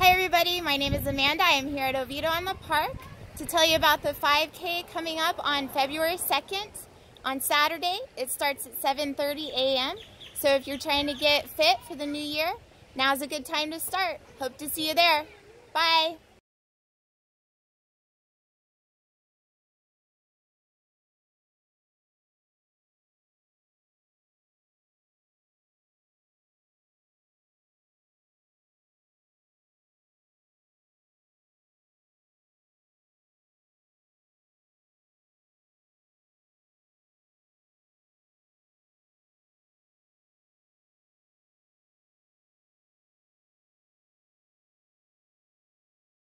Hi everybody, my name is Amanda. I am here at Oviedo on the Park to tell you about the 5K coming up on February 2nd on Saturday. It starts at 7:30 a.m. So if you're trying to get fit for the new year, now's a good time to start. Hope to see you there. Bye.